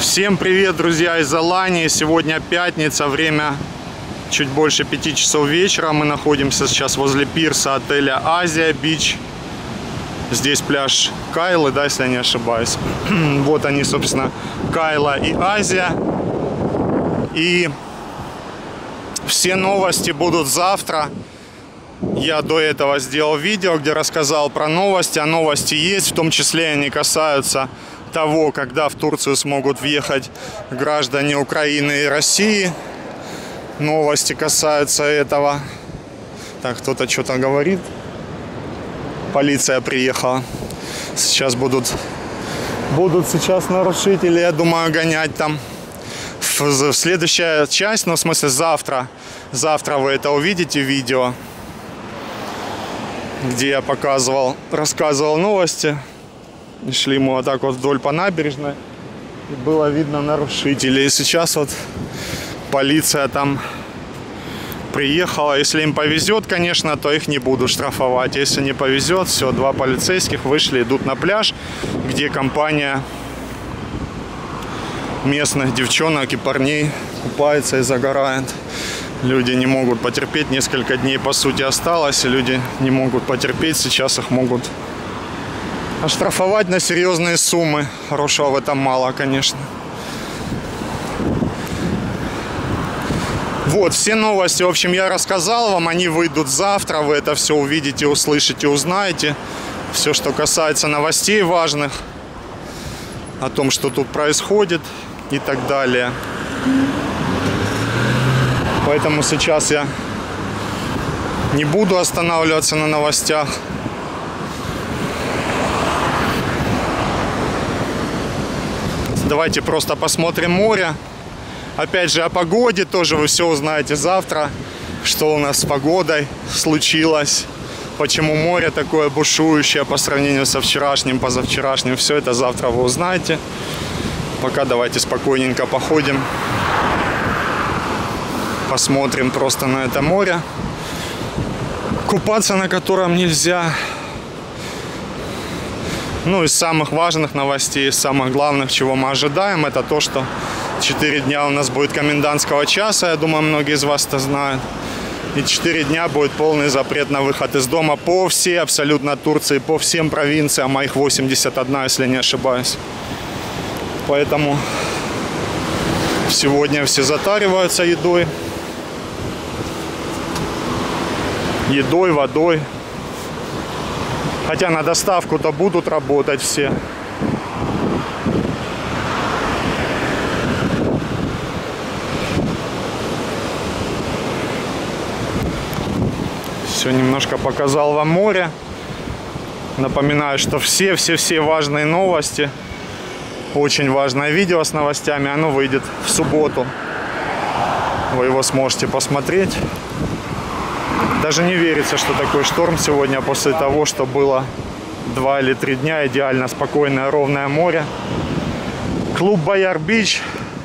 Всем привет, друзья, из Алании. Сегодня пятница, время чуть больше 5 часов вечера. Мы находимся сейчас возле пирса отеля Азия Бич. Здесь пляж Кайлы, да, если я не ошибаюсь. Вот они, собственно, Кайла и Азия. И все новости будут завтра. Я до этого сделал видео, где рассказал про новости. А новости есть, в том числе они касаются того, когда в Турцию смогут въехать граждане Украины и России. Новости касаются этого. Так, кто-то что-то говорит. Полиция приехала. Сейчас будут сейчас нарушители, я думаю, гонять там. В следующая часть, ну, в смысле, завтра вы это увидите в видео, где я рассказывал новости. И шли мы вот так вот вдоль по набережной. И было видно нарушителей. И сейчас вот полиция там приехала. Если им повезет, конечно, то их не буду штрафовать. Если не повезет, все, 2 полицейских вышли, идут на пляж, где компания местных девчонок и парней купается и загорает. Люди не могут потерпеть. Несколько дней, по сути, осталось. И люди не могут потерпеть. Сейчас их могут оштрафовать на серьезные суммы. Хорошего в этом мало, конечно. Вот, все новости, в общем, я рассказал вам. Они выйдут завтра. Вы это все увидите, услышите, узнаете. Все, что касается новостей важных. О том, что тут происходит и так далее. Поэтому сейчас я не буду останавливаться на новостях. Давайте просто посмотрим море. Опять же, о погоде тоже вы все узнаете завтра. Что у нас с погодой случилось. Почему море такое бушующее по сравнению со вчерашним, позавчерашним. Все это завтра вы узнаете. Пока давайте спокойненько походим. Посмотрим просто на это море. Купаться на котором нельзя. Ну, из самых важных новостей, из самых главных, чего мы ожидаем, это то, что 4 дня у нас будет комендантского часа. Я думаю, многие из вас это знают. И 4 дня будет полный запрет на выход из дома по всей абсолютно Турции, по всем провинциям, а их 81, если не ошибаюсь. Поэтому сегодня все затариваются едой. Едой, водой. Хотя на доставку-то будут работать все. Все, немножко показал вам море. Напоминаю, что все важные новости, очень важное видео с новостями, оно выйдет в субботу. Вы его сможете посмотреть. Даже не верится, что такой шторм сегодня после того, что было 2 или 3 дня. Идеально спокойное, ровное море. Клуб Бояр Бич.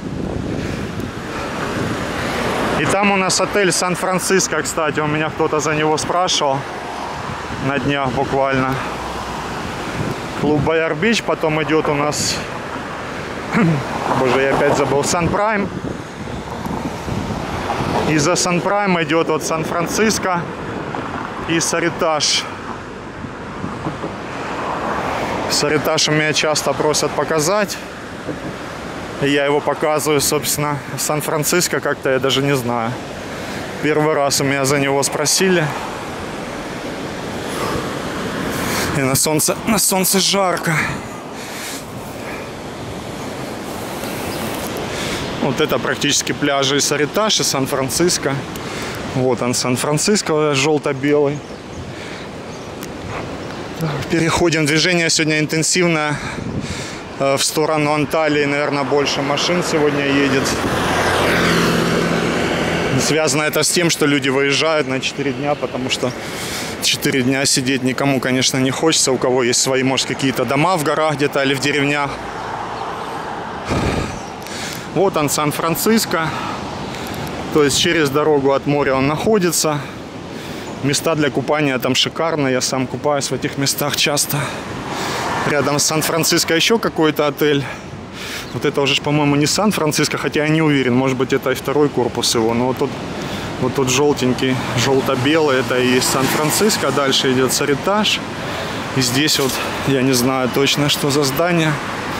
И там у нас отель Сан-Франциско, кстати. У меня кто-то за него спрашивал на днях буквально. Клуб Бояр Бич. Потом идет у нас, боже, я опять забыл, Сан Прайм. И за Сан Прайм идет вот Сан-Франциско и Саритаж. Саритаж у меня часто просят показать. И я его показываю, собственно. Сан-Франциско как-то я даже не знаю. Первый раз у меня за него спросили. И на солнце жарко. Вот это практически пляжи и Саритаж, и Сан-Франциско. Вот он, Сан-Франциско, желто-белый. Переходим. Движение сегодня интенсивное в сторону Анталии. Наверное, больше машин сегодня едет. Связано это с тем, что люди выезжают на 4 дня, потому что 4 дня сидеть никому, конечно, не хочется. У кого есть свои, может, какие-то дома в горах где-то или в деревнях. Вот он, Сан-Франциско. То есть через дорогу от моря он находится. Места для купания там шикарные. Я сам купаюсь в этих местах часто. Рядом с Сан-Франциско еще какой-то отель. Вот это уже, по-моему, не Сан-Франциско, хотя я не уверен, может быть, это и второй корпус его. Но вот тот желтенький, желто-белый, это и есть Сан-Франциско. Дальше идет Саритаж. И здесь вот, я не знаю точно, что за здание.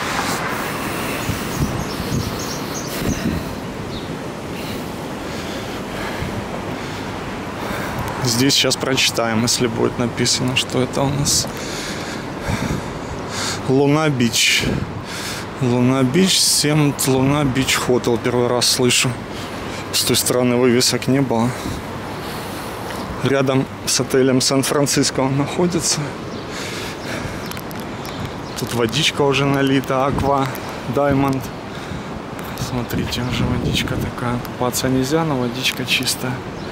Здесь сейчас прочитаем, если будет написано, что это у нас. Луна-Бич. Луна-Бич, 7 Луна-Бич Хотел. Первый раз слышу. С той стороны вывесок не было. Рядом с отелем Сан-Франциско он находится. Тут водичка уже налита. Аква, Даймонд. Смотрите, уже водичка такая. Купаться нельзя, но водичка чистая.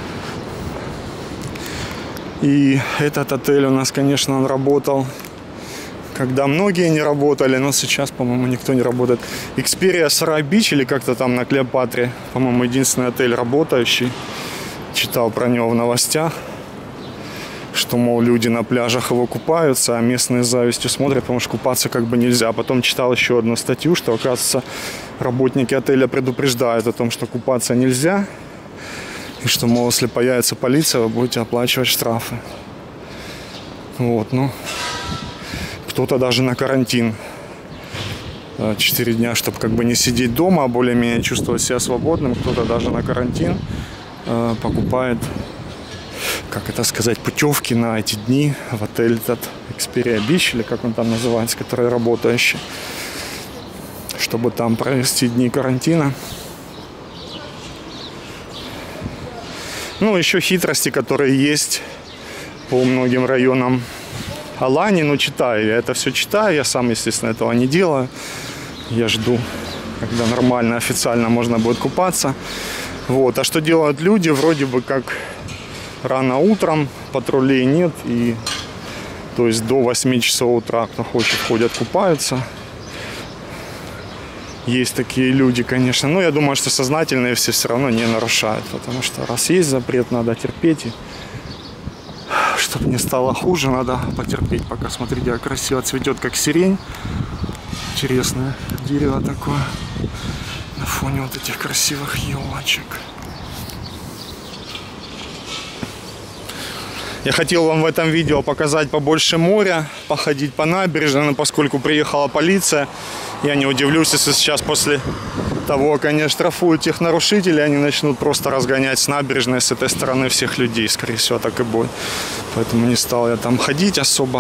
И этот отель у нас, конечно, он работал, когда многие не работали, но сейчас, по-моему, никто не работает. Xperia Sarai Beach или как-то там на Клеопатре, по-моему, единственный отель работающий. Читал про него в новостях, что, мол, люди на пляжах его купаются, а местные с завистью смотрят, потому что купаться как бы нельзя. Потом читал еще одну статью, что, оказывается, работники отеля предупреждают о том, что купаться нельзя. И что, мол, если появится полиция, вы будете оплачивать штрафы. Вот, ну, кто-то даже на карантин 4 дня, чтобы как бы не сидеть дома, а более-менее чувствовать себя свободным. Кто-то даже на карантин покупает, как это сказать, путевки на эти дни в отель этот Xperia Beach, или как он там называется, который работающий, чтобы там провести дни карантина. Ну, еще хитрости, которые есть по многим районам Алании. Ну, читаю, я это все читаю. Я сам, естественно, этого не делаю. Я жду, когда нормально, официально можно будет купаться. Вот. А что делают люди? Вроде бы как рано утром, патрулей нет. И, то есть до 8 часов утра, кто хочет, ходят, купаются. Есть такие люди, конечно. Но я думаю, что сознательные все равно не нарушают. Потому что раз есть запрет, надо терпеть. И чтобы не стало хуже, надо потерпеть. Пока, смотрите, как красиво цветет, как сирень. Интересное дерево такое. На фоне вот этих красивых елочек. Я хотел вам в этом видео показать побольше моря, походить по набережной, но поскольку приехала полиция, я не удивлюсь, если сейчас после того, как они штрафуют тех нарушителей, они начнут просто разгонять с набережной с этой стороны всех людей. Скорее всего, так и будет. Поэтому не стал я там ходить особо.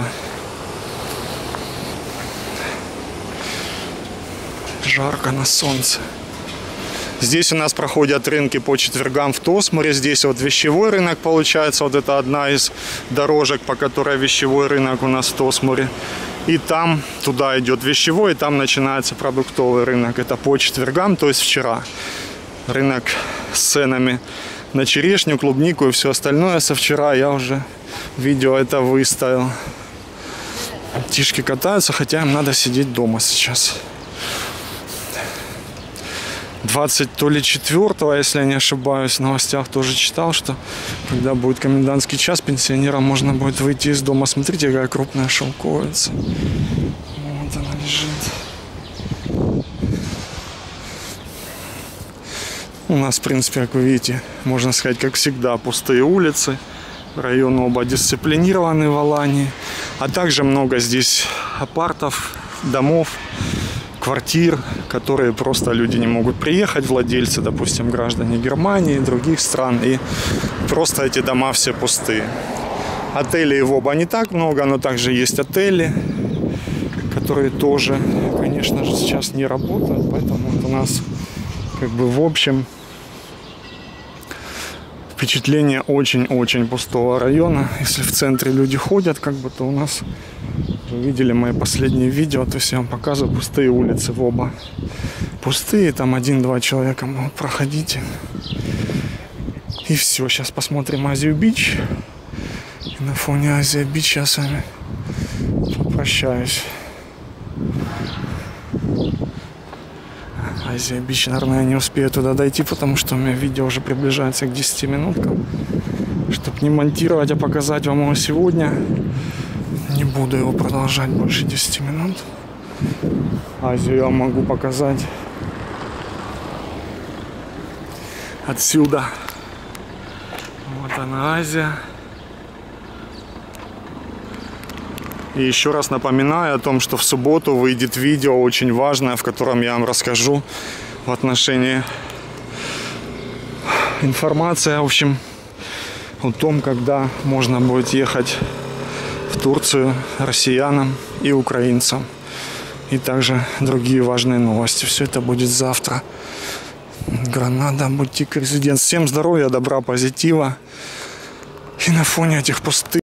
Жарко на солнце. Здесь у нас проходят рынки по четвергам в Тосмуре. Здесь вот вещевой рынок получается. Вот это одна из дорожек, по которой вещевой рынок у нас в Тосмуре. И там, туда идет вещевой, и там начинается продуктовый рынок. Это по четвергам, то есть вчера. Рынок с ценами на черешню, клубнику и все остальное. Со вчера я уже видео это выставил. Птички катаются, хотя им надо сидеть дома сейчас. 24-го, если я не ошибаюсь, в новостях тоже читал, что когда будет комендантский час, пенсионерам можно будет выйти из дома. Смотрите, какая крупная шелковица. Вот она лежит. У нас, в принципе, как вы видите, можно сказать, как всегда, пустые улицы. Район оба дисциплинированный в Алании. А также много здесь апартов, домов, квартир, которые просто люди не могут приехать, владельцы, допустим, граждане Германии, других стран, и просто эти дома все пустые. Отелей в оба не так много, но также есть отели, которые тоже, конечно же, сейчас не работают, поэтому вот у нас как бы в общем впечатление очень-очень пустого района. Если в центре люди ходят, как бы, то у нас, вы видели мои последние видео, то есть я вам показываю пустые улицы в оба. Пустые, там 1-2 человека могут проходить. И все, сейчас посмотрим Азию Бич. И на фоне Азия Бич я с вами попрощаюсь. Азия Бич, наверное, я не успею туда дойти, потому что у меня видео уже приближается к 10 минуткам. Чтобы не монтировать, а показать вам его сегодня, не буду его продолжать больше 10 минут. Азию я могу показать отсюда. Вот она, Азия. И еще раз напоминаю о том, что в субботу выйдет видео очень важное, в котором я вам расскажу в отношении информации, в общем, о том, когда можно будет ехать в Турцию россиянам и украинцам. И также другие важные новости. Все это будет завтра. Гранада, бутик, резиденс. Всем здоровья, добра, позитива. И на фоне этих пустых